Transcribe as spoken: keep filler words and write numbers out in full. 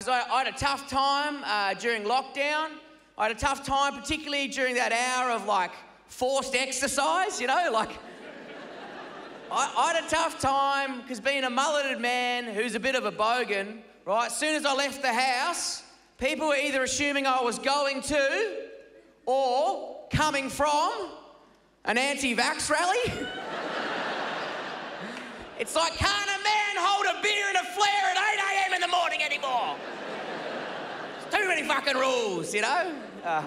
I, I had a tough time uh, during lockdown. I had a tough time, particularly during that hour of, like, forced exercise, you know, like... I, I had a tough time, because being a mulleted man who's a bit of a bogan, right, as soon as I left the house, people were either assuming I was going to or coming from an anti-vax rally. It's like, can't a man hold a beer and a flare at eight a m in the morning anymore? There's too many fucking rules, you know?